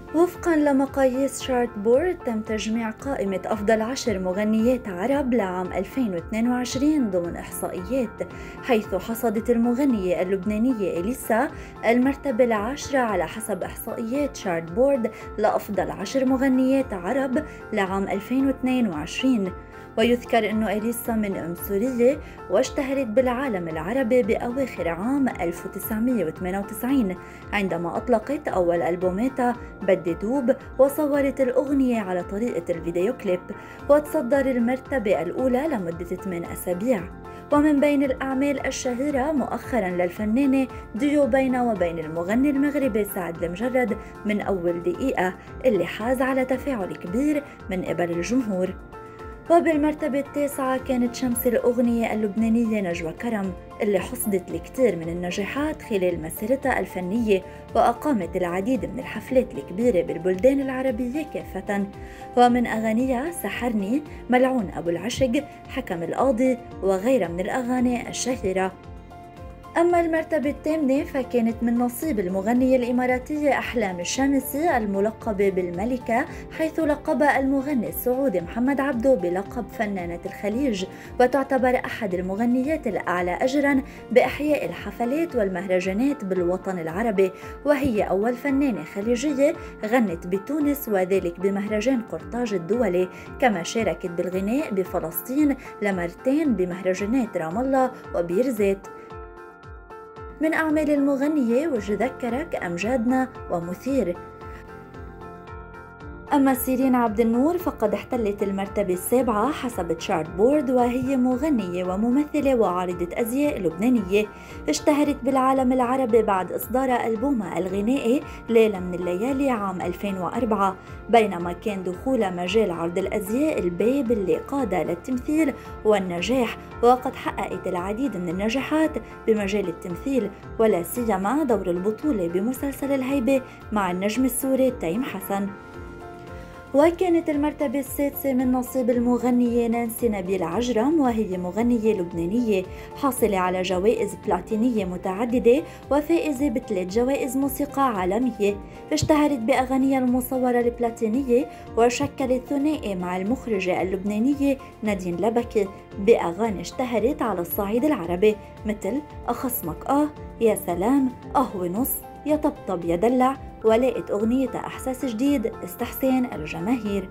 وفقا لمقاييس شارت بورد تم تجميع قائمة أفضل 10 مغنيات عرب لعام 2022 ضمن إحصائيات، حيث حصدت المغنية اللبنانية إليسا المرتبة العاشرة على حسب إحصائيات شارت بورد لأفضل 10 مغنيات عرب لعام 2022. ويذكر أن إليسا من أم سورية واشتهرت بالعالم العربي بأواخر عام 1998 عندما أطلقت أول ألبوماتها بدي دوب، وصورت الأغنية على طريقة الفيديو كليب، وتصدر المرتبة الأولى لمدة 8 أسابيع. ومن بين الأعمال الشهيرة مؤخرا للفنانة ديو بينها وبين المغني المغربي سعد المجرد من أول دقيقة، اللي حاز على تفاعل كبير من قبل الجمهور. وبالمرتبة التاسعة كانت شمس الأغنية اللبنانية نجوى كرم، اللي حصدت الكثير من النجاحات خلال مسيرتها الفنية، وأقامت العديد من الحفلات الكبيرة بالبلدان العربية كافة. ومن أغانيها سحرني، ملعون أبو العشق، حكم القاضي، وغيرها من الأغاني الشهيرة. أما المرتبة الثامنة فكانت من نصيب المغنية الإماراتية أحلام الشامسي الملقبة بالملكة، حيث لقبها المغني السعودي محمد عبده بلقب فنانة الخليج، وتعتبر أحد المغنيات الأعلى أجراً بإحياء الحفلات والمهرجانات بالوطن العربي، وهي أول فنانة خليجية غنت بتونس وذلك بمهرجان قرطاج الدولي، كما شاركت بالغناء بفلسطين لمرتين بمهرجانات رام الله وبيرزيت. من أعمال المغنية وش ذكرك، أمجادنا، ومثير. أما سيرين عبد النور فقد احتلت المرتبة السابعة حسب تشارت بورد، وهي مغنية وممثلة وعارضة أزياء لبنانية، اشتهرت بالعالم العربي بعد إصدار ألبومها الغنائي ليلة من الليالي عام 2004، بينما كان دخول مجال عرض الأزياء الباب اللي قادها للتمثيل والنجاح، وقد حققت العديد من النجاحات بمجال التمثيل، ولا سيما دور البطولة بمسلسل الهيبة مع النجم السوري تيم حسن. وكانت المرتبة السادسة من نصيب المغنية نانسي نبيل عجرم، وهي مغنية لبنانية حاصلة على جوائز بلاتينية متعددة وفائزة ب3 جوائز موسيقى عالمية. اشتهرت بأغانيها المصورة البلاتينية، وشكلت ثنائي مع المخرجة اللبنانية نادين لبكي بأغاني اشتهرت على الصعيد العربي مثل أخصمك، يا سلام، ونص، يا طبطب يا دلع، ولقت أغنيتها إحساس جديد استحسان الجماهير.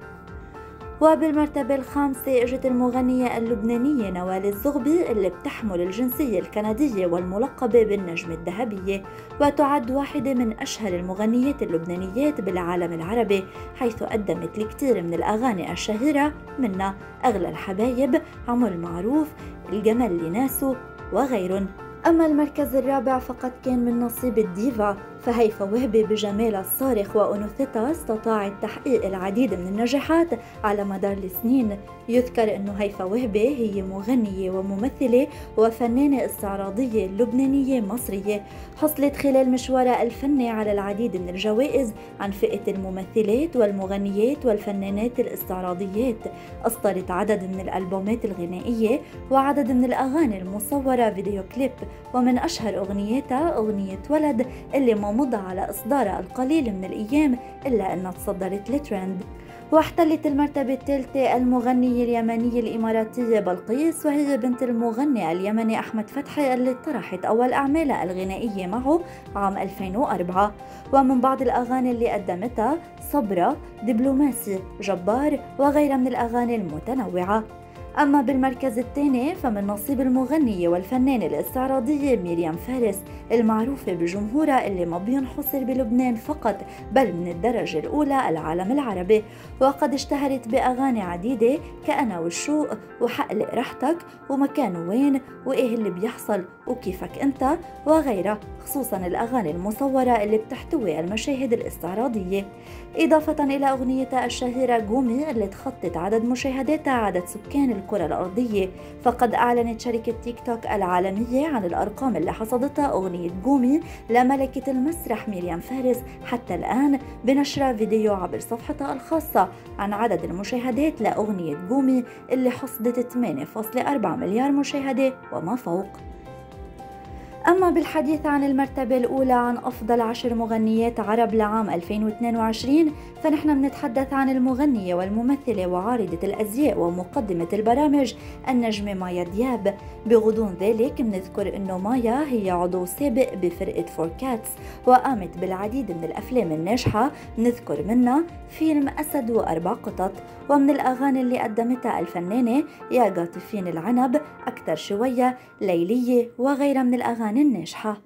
وبالمرتبة الخامسة اجت المغنية اللبنانية نوال الزغبي، اللي بتحمل الجنسية الكندية والملقبة بالنجمة الذهبية، وتعد واحدة من أشهر المغنيات اللبنانيات بالعالم العربي، حيث قدمت الكثير من الأغاني الشهيرة منها أغلى الحبايب، عمل معروف، الجمل لناسه، وغيرهم. أما المركز الرابع فقد كان من نصيب الديفا، فهيفا وهبي بجمالها الصارخ وأنوثتها استطاعت تحقيق العديد من النجاحات على مدار السنين. يذكر أن هيفا وهبي هي مغنية وممثلة وفنانة استعراضية لبنانية مصرية، حصلت خلال مشوارها الفني على العديد من الجوائز عن فئة الممثلات والمغنيات والفنانات الاستعراضيات. أصدرت عدد من الألبومات الغنائية وعدد من الأغاني المصورة فيديو كليب، ومن أشهر أغنياتها أغنية ولد، اللي ما مضى على إصدارها القليل من الأيام إلا أنها تصدرت لترند. واحتلت المرتبة الثالثة المغنية اليمنية الإماراتية بلقيس، وهي بنت المغني اليمني أحمد فتحي، اللي طرحت أول أعمالها الغنائية معه عام 2004. ومن بعض الأغاني اللي قدمتها صبرة، دبلوماسي، جبار، وغيرها من الأغاني المتنوعة. أما بالمركز الثاني فمن نصيب المغنية والفنانة الاستعراضية مريم فارس، المعروفة بجمهورها اللي ما بينحصر بلبنان فقط بل من الدرجة الأولى العالم العربي، وقد اشتهرت بأغاني عديدة كأنا والشوق، وحقلق رحتك، ومكان وين، وإيه اللي بيحصل، وكيفك أنت، وغيرها، خصوصا الأغاني المصورة اللي بتحتوي المشاهد الاستعراضية. إضافة إلى أغنيتها الشهيرة قومي، اللي تخطت عدد مشاهداتها عدد سكان الكرة الأرضية، فقد أعلنت شركة تيك توك العالمية عن الأرقام اللي حصدتها أغنية قومي لملكة المسرح مريم فارس حتى الآن، بنشر فيديو عبر صفحتها الخاصة عن عدد المشاهدات لأغنية قومي، اللي حصدت 8.4 مليار مشاهدة وما فوق. أما بالحديث عن المرتبة الأولى عن أفضل 10 مغنيات عرب لعام 2022، فنحن بنتحدث عن المغنية والممثلة وعارضة الأزياء ومقدمة البرامج النجمة مايا دياب. بغضون ذلك بنذكر أنه مايا هي عضو سابق بفرقة فور كاتس، وقامت بالعديد من الأفلام الناجحة، نذكر منها فيلم أسد وأربع قطط. ومن الأغاني اللي قدمتها الفنانة يا قاطفين العنب، أكتر شوية، ليلية، وغيرها من الأغاني الناجحة.